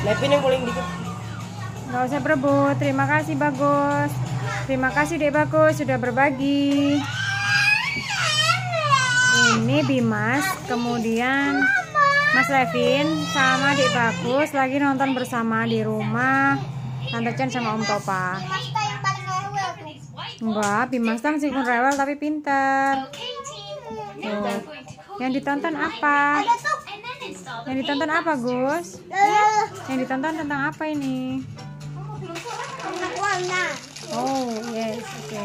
Levin yang paling dikit. Nggak usah berebut. Terima kasih Bagus. Terima kasih Dek Bagus sudah berbagi. Ini Bimas, kemudian Mas Levin sama Dek Bagus lagi nonton bersama di rumah Tante Chen sama Om Topa. Enggak, Bimas masih rewel tapi pintar. Tuh. Yang ditonton apa? Yang ditonton apa, Gus? Yang ditonton tentang apa ini? Oh, yes, oke.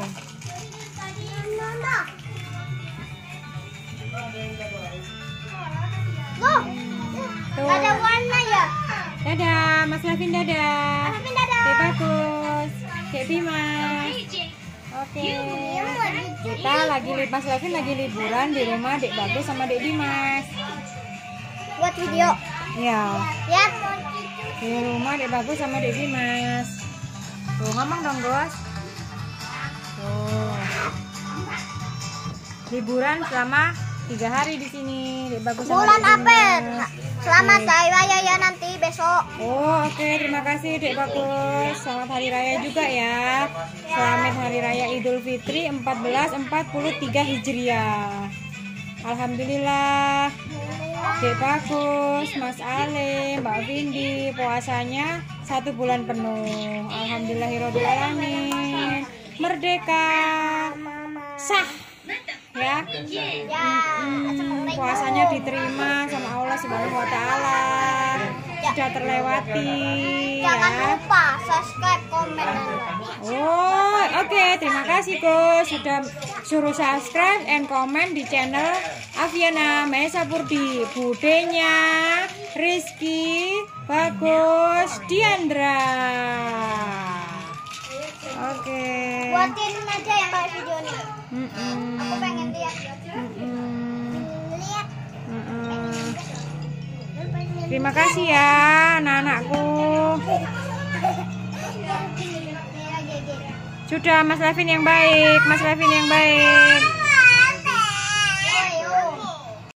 Tuh. Ada warna ya? Dadah, Mas Levin dadah. Mas Levin dadah. Dek Bagus, Dek Bimas. Oke. Kita lagi Mas Levin lagi liburan di rumah Dek Bagus sama Dek Bimas. Buat video. Ya. Lihat. Di rumah Dek Bagus sama Dek Bimas. Tuh, ngomong dong, Gus. Tuh. Liburan selama 3 hari di sini. Dek Bagus sama Bulan Dek April. Bimas. Selamat hari raya ya nanti besok. Oh, oke. Terima kasih Dek Bagus. Selamat hari raya juga ya. Selamat hari raya Idul Fitri 1443 Hijriah. Alhamdulillah. Dek Bagus, Mas Ale, Mbak Vindi puasanya 1 bulan penuh. Alhamdulillahirobbilalamin. Merdeka. Sah. Ya. Puasanya diterima sama Allah Subhanahu wa taala. Sudah terlewati Jangan ya. lupa subscribe, komen, dan like. Oh, oke. Terima kasih Gus sudah suruh subscribe and comment di channel Aviana Mesa Purdi. Budenya Rizky Bagus Diandra. Oke. Buatin aja yang kayak video nih. Aku pengen lihat. Lihat. Terima kasih ya anak-anakku. Sudah Mas Levin yang baik, Mas Levin yang baik.